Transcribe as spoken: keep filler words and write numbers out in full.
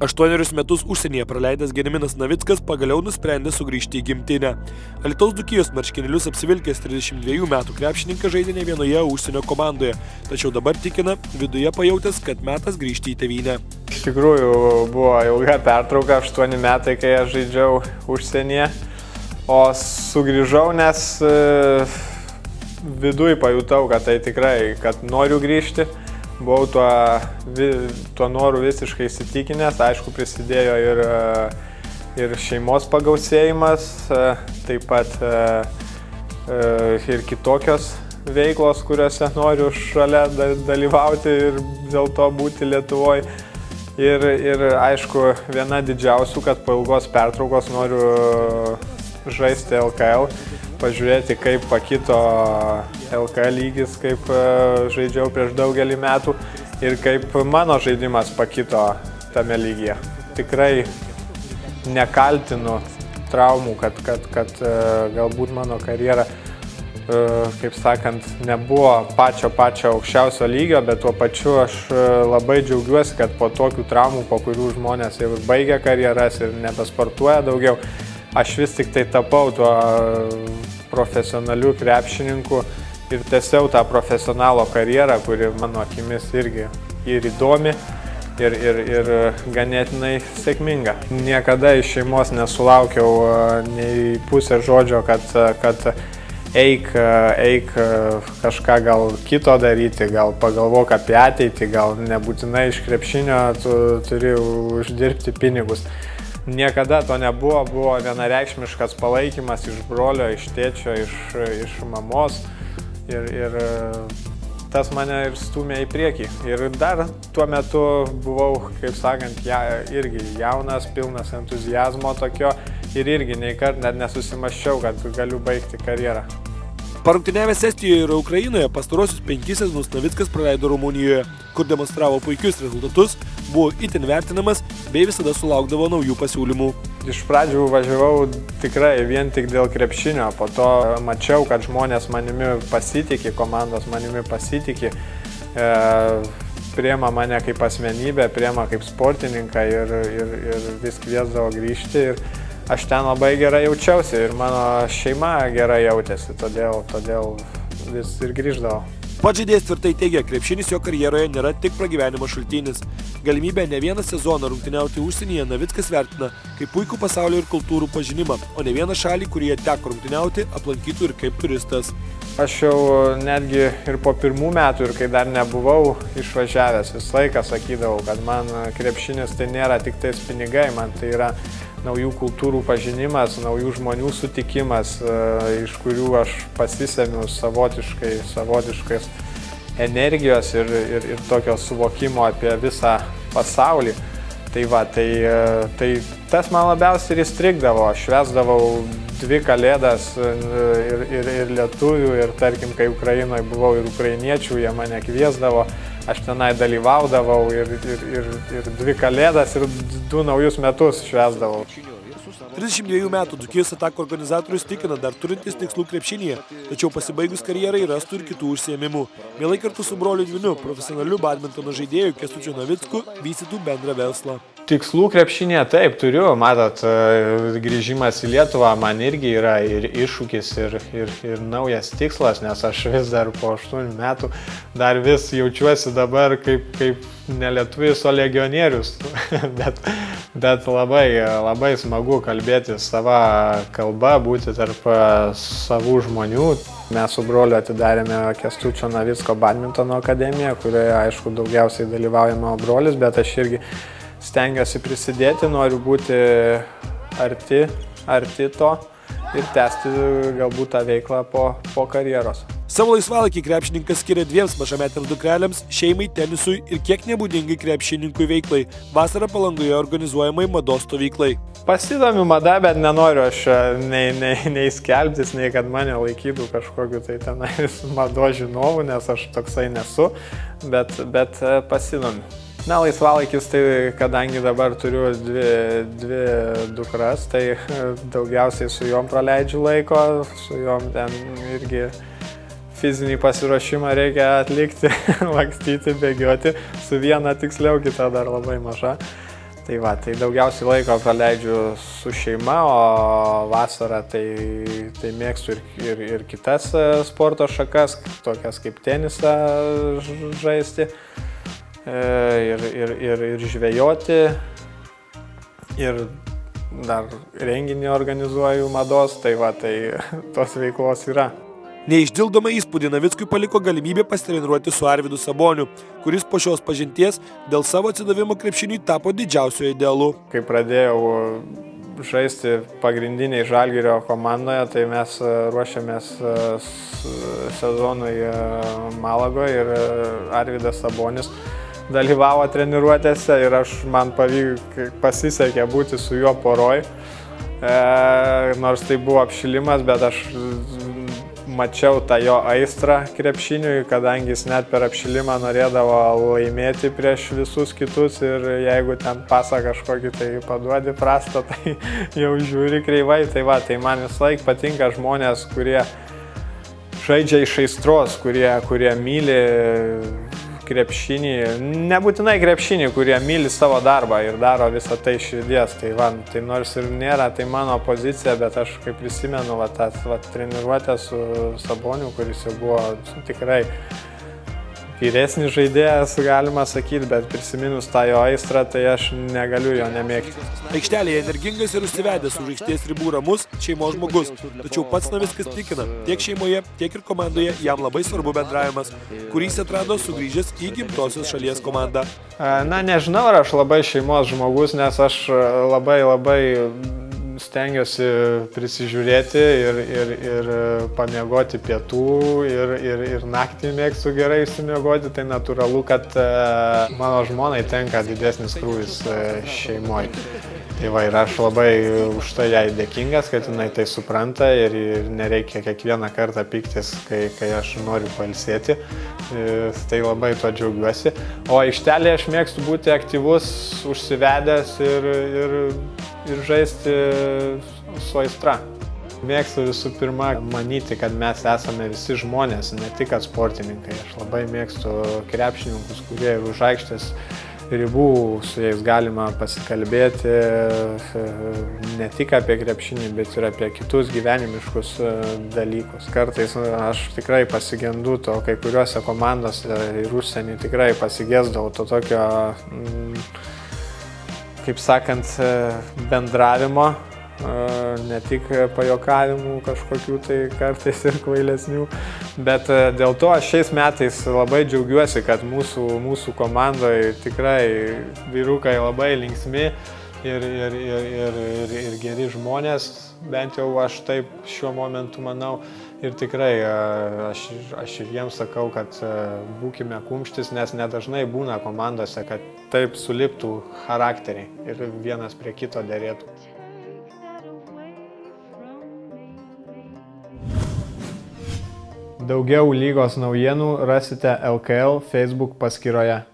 Aštuonerius metus užsienyje praleidęs Gediminas Navickas pagaliau nusprendė sugrįžti į gimtinę. Alytaus Dzūkijos marškinėlius apsivilkęs trisdešimt dviejų metų krepšininkas žaidė ne vienoje užsienio komandoje, tačiau dabar tikina viduje pajautęs, kad metas grįžti į tėvynę. Iš tikrųjų buvo ilga pertrauka, aštuoni metai, kai aš žaidžiau užsienyje, o sugrįžau, nes viduje pajutau, kad tai tikrai, kad noriu grįžti. Buvau tuo, tuo noru visiškai įsitikinęs, aišku, prisidėjo ir, ir šeimos pagausėjimas, taip pat ir kitokios veiklos, kuriuose noriu šalia dalyvauti ir dėl to būti Lietuvoje. Ir, ir aišku, viena didžiausių, kad po ilgos pertraukos noriu žaisti L K L, pažiūrėti, kaip pakito L K L lygis, kaip žaidžiau prieš daugelį metų ir kaip mano žaidimas pakito tame lygyje. Tikrai nekaltinu traumų, kad, kad, kad galbūt mano karjera, kaip sakant, nebuvo pačio pačio aukščiausio lygio, bet tuo pačiu aš labai džiaugiuosi, kad po tokių traumų, po kurių žmonės jau baigia karjeras ir nebesportuoja daugiau, aš vis tik tai tapau tuo profesionaliu krepšininku ir tęsiau tą profesionalo karjerą, kuri mano akimis irgi ir įdomi, ir, ir, ir ganėtinai sėkminga. Niekada iš šeimos nesulaukiau nei pusę žodžio, kad, kad eik, eik kažką gal kito daryti, gal pagalvok apie ateitį, gal nebūtinai iš krepšinio tu turi uždirbti pinigus. Niekada to nebuvo, buvo vienareikšmiškas palaikymas iš brolio, iš tėčio, iš, iš mamos ir, ir tas mane ir stūmė į priekį. Ir dar tuo metu buvau, kaip sakant, ja, irgi jaunas, pilnas entuziazmo tokio ir irgi nei kart net nesusimasčiau, kad galiu baigti karjerą. Parungtyniavęs Estijoje ir Ukrainoje pastarosius penkis sezonus Navickas praleido Rumunijoje, kur demonstravo puikius rezultatus, buvo itin vertinamas bei visada sulaukdavo naujų pasiūlymų. Iš pradžių važiavau tikrai vien tik dėl krepšinio, po to mačiau, kad žmonės manimi pasitikė, komandos manimi pasitikė, e, priema mane kaip asmenybę, priema kaip sportininką ir, ir, ir vis kviesdavo grįžti. Ir aš ten labai gerai jaučiausi ir mano šeima gerai jautėsi, todėl, todėl vis ir grįždavo. Pats žaidėjas tvirtai teigia, krepšinis jo karjeroje nėra tik pragyvenimo šaltinis. Galimybę ne vieną sezoną rungtyniauti užsienyje Navickas vertina kaip puikų pasaulio ir kultūrų pažinimą, o ne vieną šalį, kurioje teko rungtyniauti, aplankytų ir kaip turistas. Aš jau netgi ir po pirmų metų, ir kai dar nebuvau išvažiavęs, visą laiką sakydavau, kad man krepšinis tai nėra tik tais pinigai, man tai yra naujų kultūrų pažinimas, naujų žmonių sutikimas, iš kurių aš pasisemiu savotiškai, savotiškais energijos ir, ir, ir tokio suvokimo apie visą pasaulį. Tai va, tai, tai tas man labiausiai ir įstrigdavo. Aš švęsdavau dvi kalėdas ir, ir, ir lietuvių, ir tarkim, kai Ukrainoje buvau ir ukrainiečių, jie mane kviesdavo, aš tenai dalyvaudavau ir, ir, ir, ir dvi kalėdas ir du naujus metus švęsdavau. trisdešimt dviejų metų Dzūkijos Atakų organizatorius tikina dar turintis tikslų krepšinyje, tačiau pasibaigus karjerai rastų ir kitų užsiėmimų. Mielai kartu su broliu dvyniu, profesionaliu badmintono žaidėju Kęstučiu Navicku vystytų bendrą verslą. Tikslų krepšinėje taip turiu, matot, grįžimas į Lietuvą man irgi yra ir iššūkis, ir, ir, ir naujas tikslas, nes aš vis dar po aštuonių metų dar vis jaučiuosi dabar kaip, kaip ne lietuvis, o legionierius, bet, bet labai, labai smagu kalbėti savo kalbą, būti tarp savų žmonių. Mes su broliu atidarėme Kęstučio Navicko badmintono akademiją, kurioje, aišku, daugiausiai dalyvauja mano brolis, bet aš irgi stengiuosi prisidėti, noriu būti arti, arti to ir tęsti galbūt tą veiklą po, po karjeros. Savo laisvalaikį krepšininkas skiria dviems mažametėms dukrelėms, šeimai, tenisui ir kiek nebūdingai krepšininkui veiklai – vasarą Palangoje organizuojamai mados stovyklai. Pasidomiu mada, bet nenoriu aš nei, nei, nei skelbtis, nei kad mane laikytų kažkokiu tai tenais mados žinovu, nes aš toksai nesu, bet, bet pasidomiu. Na, laisvalaikis, tai kadangi dabar turiu dvi, dvi dukras, tai daugiausiai su jom praleidžiu laiko, su jom ten irgi fizinį pasiruošimą reikia atlikti, lakstyti, bėgioti, su viena tiksliau, kita dar labai maža. Tai va, tai daugiausiai laiko praleidžiu su šeima, o vasarą tai, tai mėgstu ir, ir, ir kitas sporto šakas, tokias kaip tenisą žaisti, ir, ir, ir, ir žvejoti, ir dar renginį organizuoju mados, tai va, tai tos veiklos yra. Neišdildomą įspūdį Navickui paliko galimybė pasitreniruoti su Arvydu Saboniu, kuris po šios pažinties dėl savo atsidavimo krepšiniui tapo didžiausiu idealu. Kai pradėjau žaisti pagrindiniai Žalgirio komandoje, tai mes ruošiamės sezonui Malagoje ir Arvydas Sabonis dalyvavo treniruotėse ir aš man pavyko, pasisekė būti su juo poroj, e, nors tai buvo apšilimas, bet aš mačiau tą jo aistrą krepšiniui, kadangi jis net per apšilimą norėdavo laimėti prieš visus kitus ir jeigu ten pasą kažkokį tai paduodi prastą, tai jau žiūri kreivai. Tai va, tai man vis laik patinka žmonės, kurie žaidžia iš aistros, kurie, kurie myli krepšinį, nebūtinai krepšinį, kurie myli savo darbą ir daro visą tai širdies. Tai, va, tai nors ir nėra tai mano pozicija, bet aš kaip prisimenu va, tą va, treniruotę su Saboniu, kuris jau buvo tikrai vyresnis žaidėjas, galima sakyti, bet prisiminus tą jo aistrą, tai aš negaliu jo nemėgti. Aikštelėje energingas ir užsivedęs už aikštės ribų ramus šeimos žmogus, tačiau pats Navickas tikina, tiek šeimoje, tiek ir komandoje jam labai svarbu bendravimas, kurį jis atrado sugrįžęs į gimtosios šalies komandą. Na, nežinau, ar aš labai šeimos žmogus, nes aš labai labai stengiuosi prisižiūrėti ir, ir, ir pamiegoti pietų ir, ir, ir naktį mėgstu gerai išsimiegoti, tai natūralu, kad mano žmonai tenka didesnis krūvis šeimoje. Tai va, ir aš labai už tai jai dėkingas, kad jinai tai supranta ir, ir nereikia kiekvieną kartą pyktis, kai, kai aš noriu pailsėti. Tai labai tuo džiaugiuosi. O aikštelėje aš mėgstu būti aktyvus, užsivedęs ir, ir, ir žaisti su aistra. Mėgstu visų pirma manyti, kad mes esame visi žmonės, ne tik kad sportininkai. Aš labai mėgstu krepšininkus, kurie ir už aikštės ribų, su jais galima pasikalbėti ne tik apie krepšinį, bet ir apie kitus gyvenimiškus dalykus. Kartais aš tikrai pasigendu to, kai kuriuose komandose ir užsienį tikrai pasigesdavau to tokio, kaip sakant, bendravimo, ne tik pajokavimų kažkokių tai kartais ir kvailesnių, bet dėl to aš šiais metais labai džiaugiuosi, kad mūsų, mūsų komandoje tikrai vyrukai labai linksmi ir, ir, ir, ir, ir, ir geri žmonės, bent jau aš taip šiuo momentu manau. Ir tikrai aš, aš ir jiems sakau, kad būkime kumštis, nes nedažnai būna komandose, kad taip suliptų charakteriai ir vienas prie kito derėtų. Daugiau lygos naujienų rasite L K L Facebook paskyroje.